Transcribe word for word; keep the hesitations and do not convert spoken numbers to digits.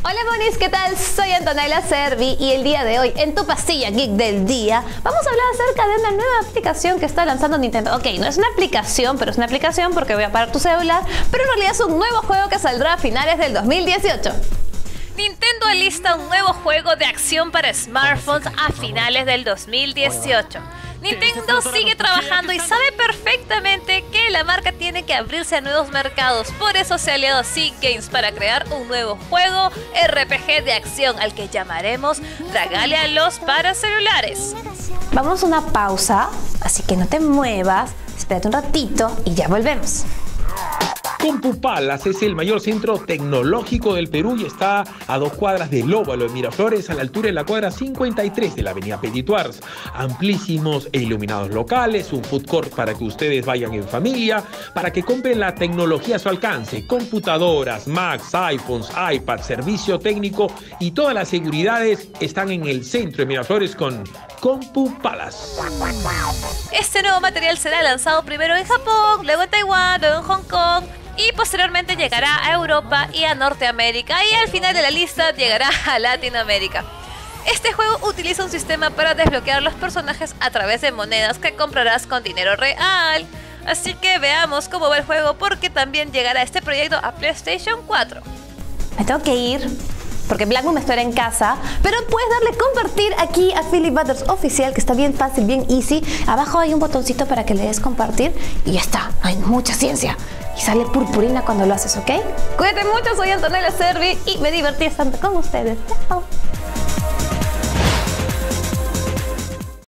Hola monis, ¿qué tal? Soy Antonella Servi y el día de hoy, en tu pastilla geek del día, vamos a hablar acerca de una nueva aplicación que está lanzando Nintendo. Ok, no es una aplicación, pero es una aplicación porque voy a parar tu celular, pero en realidad es un nuevo juego que saldrá a finales del dos mil dieciocho. Nintendo alista un nuevo juego de acción para smartphones a finales del dos mil dieciocho. Nintendo sigue trabajando y sabe perfectamente que la marca tiene que abrirse a nuevos mercados. Por eso se ha aliado a Sea Games para crear un nuevo juego R P G de acción al que llamaremos Dragalia Lost para celulares. Vamos a una pausa, así que no te muevas, espérate un ratito y ya volvemos. CompuPalace es el mayor centro tecnológico del Perú y está a dos cuadras del Óvalo de Miraflores, a la altura de la cuadra cincuenta y tres de la avenida Petituars. Amplísimos e iluminados locales, un food court para que ustedes vayan en familia, para que compren la tecnología a su alcance, computadoras, Macs, iPhones, iPads, servicio técnico y todas las seguridades están en el centro de Miraflores con CompuPalace. Este nuevo material será lanzado primero en Japón, luego en Taiwán, luego en Hong Kong y posteriormente llegará a Europa y a Norteamérica y al final de la lista llegará a Latinoamérica. Este juego utiliza un sistema para desbloquear los personajes a través de monedas que comprarás con dinero real. Así que veamos cómo va el juego porque también llegará este proyecto a PlayStation cuatro. Me tengo que ir porque Blackmoon me espera en casa, pero puedes darle compartir aquí a Philip Butters Oficial, que está bien fácil, bien easy. Abajo hay un botoncito para que le des compartir y ya está, hay mucha ciencia. Y sale purpurina cuando lo haces, ¿ok? Cuídate mucho, soy Antonella Servi y me divertí estando con ustedes. Chao.